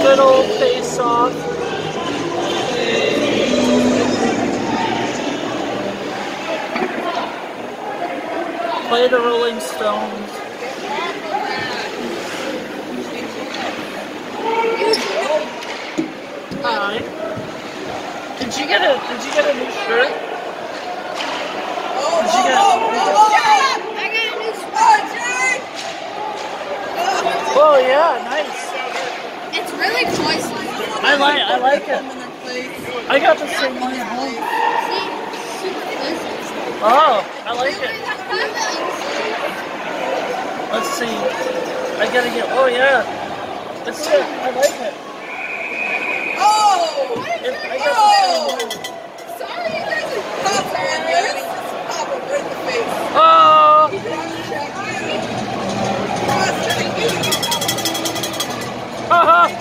Good old face off. Play the Rolling Stones. Hi. Did you get a new shirt? I got a new shirt. Oh yeah, nice. It's really poisonous. I like it. I got the same one at home. Oh, I like it. Let's see. I gotta get. Oh yeah, it's good. I like it. Oh! I got the same one. Sorry, you guys are popping. Pop him right in the face. Oh. Haha.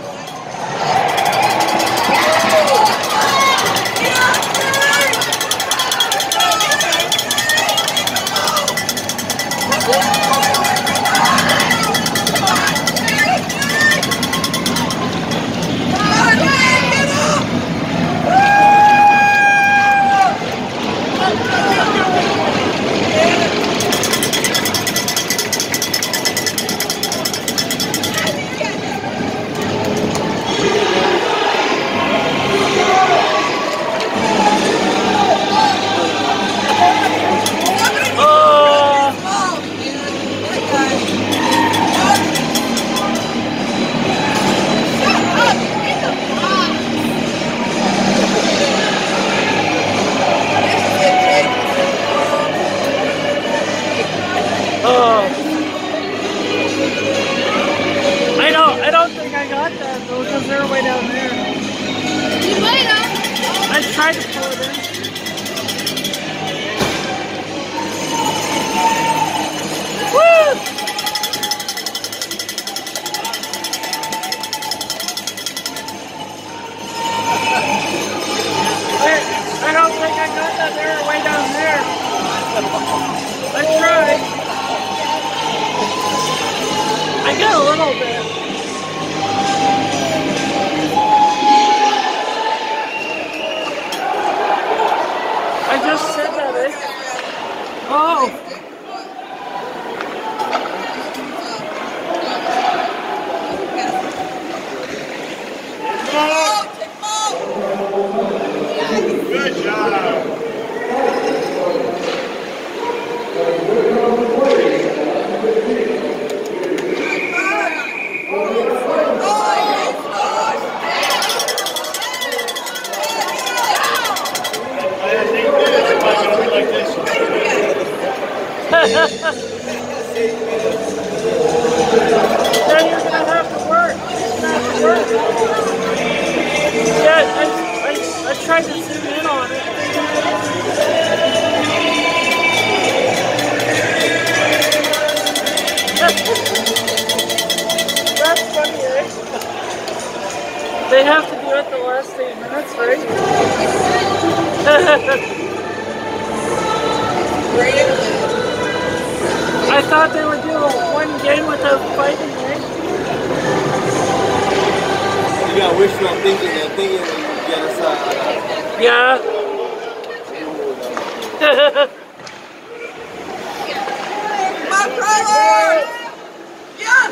I don't think I got that though, because they're way down there. You might have. I tried to pull it in. Woo! I don't think I got that. They were way down there. I tried. I got a little bit. I just said that, eh? Oh! Good job! Then you're gonna have to work. Yeah, I tried to zoom in on it. That's funny, eh? They have to do it the last 8 minutes, right? I thought they would do one game without fighting, right? You got wishful thinking and thinking that you get us Yeah. My brother! Yes!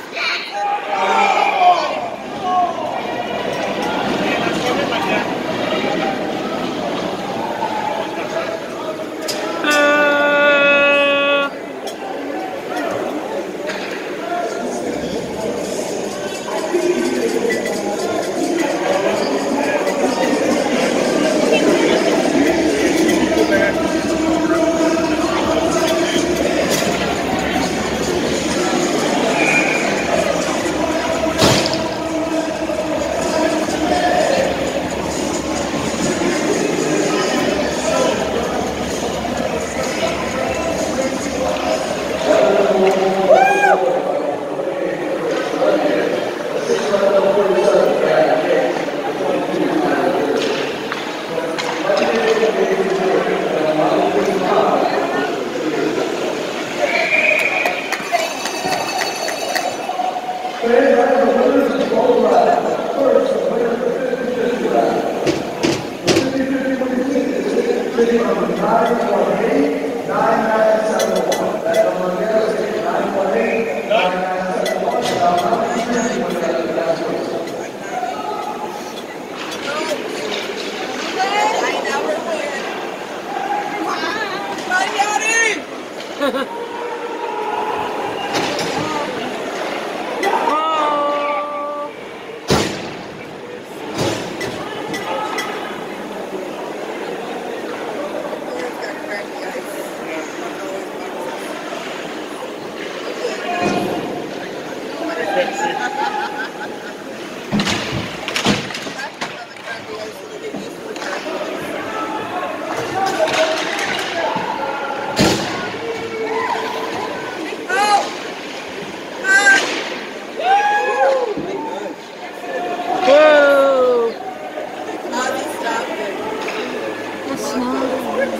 All right. I never win. Come on, Yachty! Whoa! Ozzy, stop it. That's not.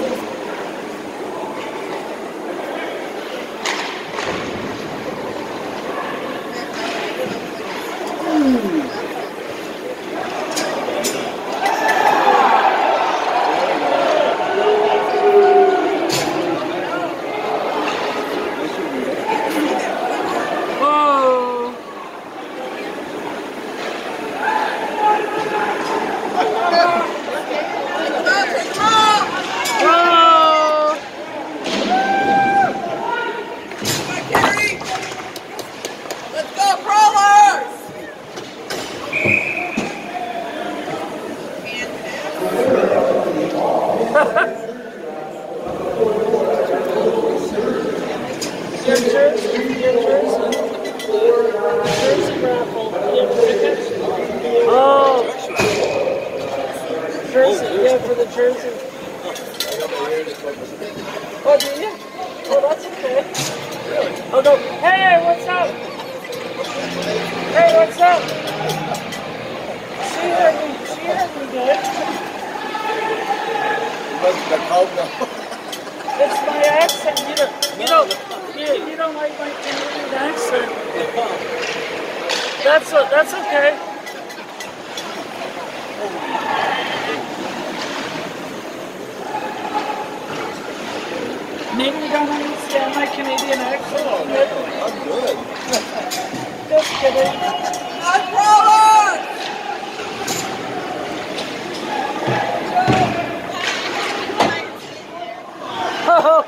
Whoa! Whoa! Let's go, Prowlers! Oh! Jersey, yeah, for the jersey. Oh, do you? Oh, that's okay. I'll go, hey, what's up? Hey, what's up? She heard me good. It's my accent. You don't like my Canadian accent. That's okay. Maybe you don't understand my Canadian accent. I'm good. Just kidding. Not Prowlers! Oh.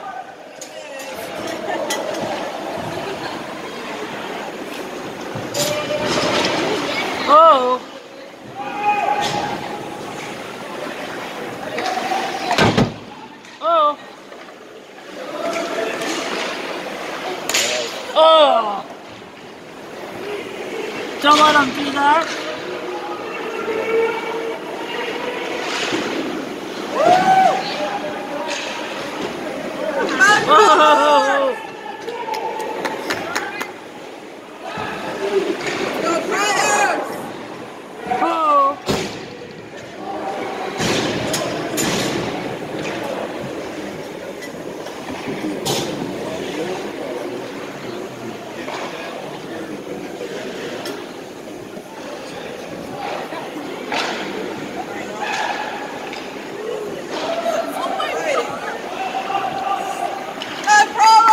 Oh. Oh. Oh. Don't let him do that. Oh. Go, Prowlers! Oh. Go, Prowlers!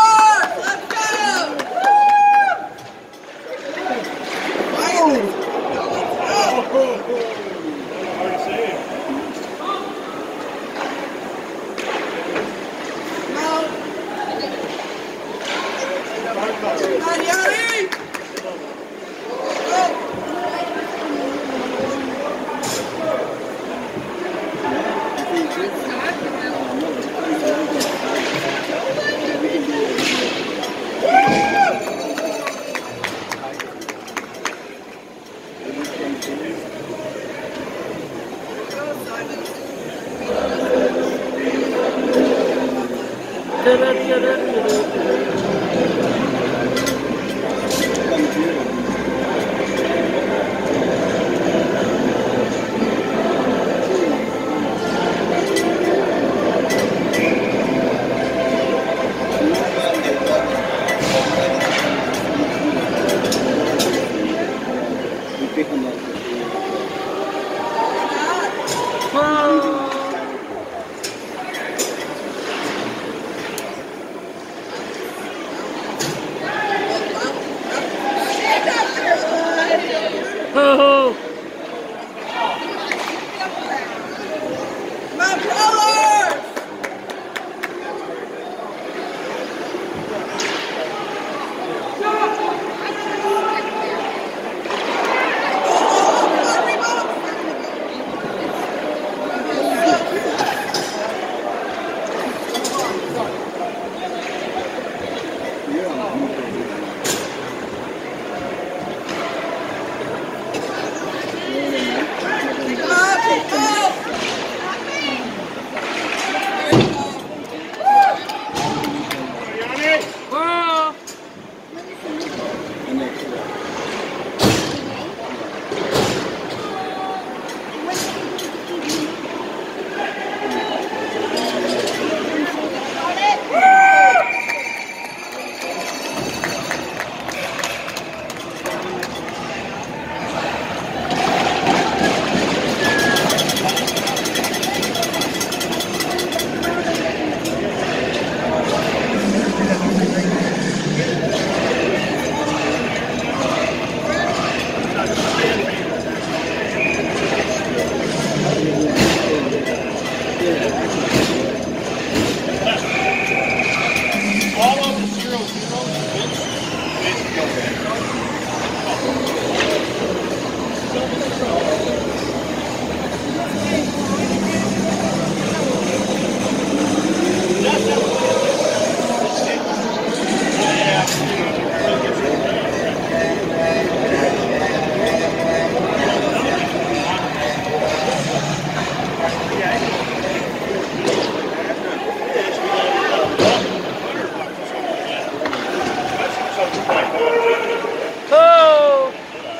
Oh!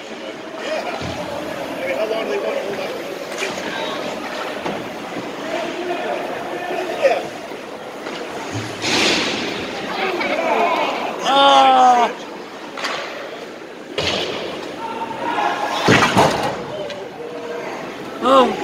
I mean, how long do they want to hold up? Yeah. Ah! Oh!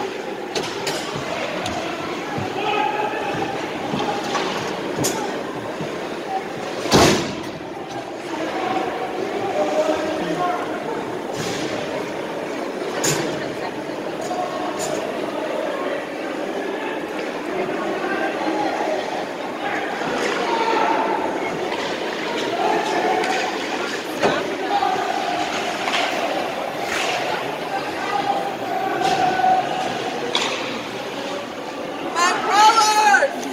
My colors!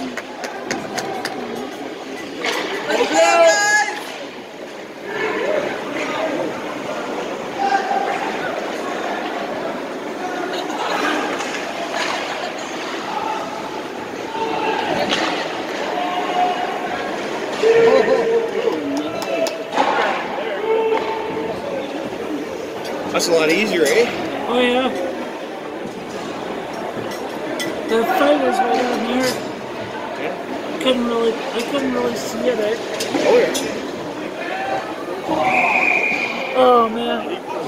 Let's go, guys! That's a lot easier, eh? Oh yeah. The fight was right down here. Yeah. I couldn't really see it. Oh, yeah. Oh man.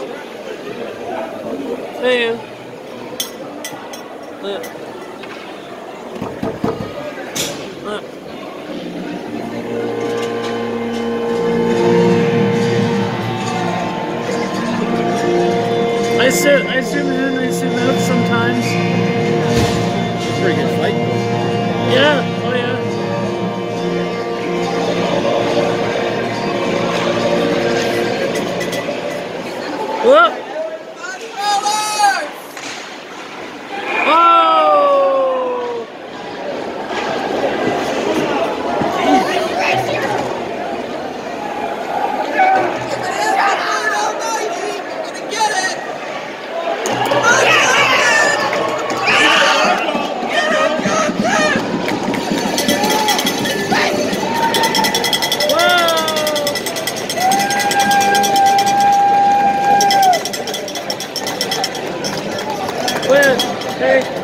Hey. Look. Look. I zoom in, I zoom out sometimes. Pretty good fight, though. Yeah, oh yeah. Whoop! My colors! Oh! Win. Hey.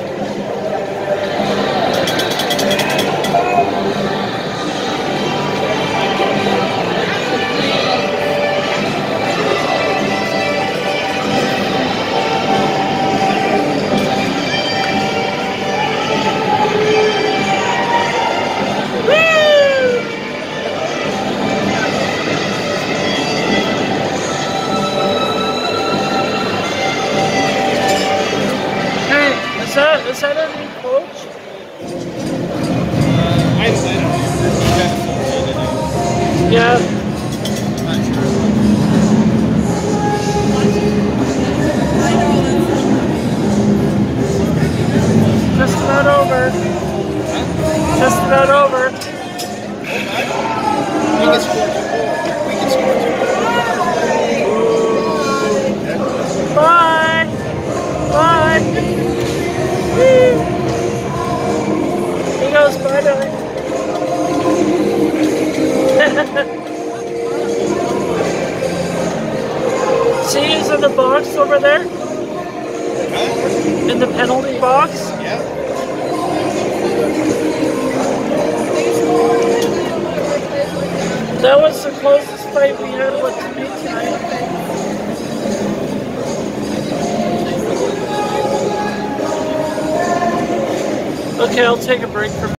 Is that a new coach? I don't know. Yeah. I'm not sure. Just about over. Just about over. We can score 2 more. We can score 2 more. Bye. Bye. Woo. He goes bye bye. See, he's in the box over there. In the penalty box. Yeah. That was the closest fight we had with to me tonight. Okay, I'll take a break from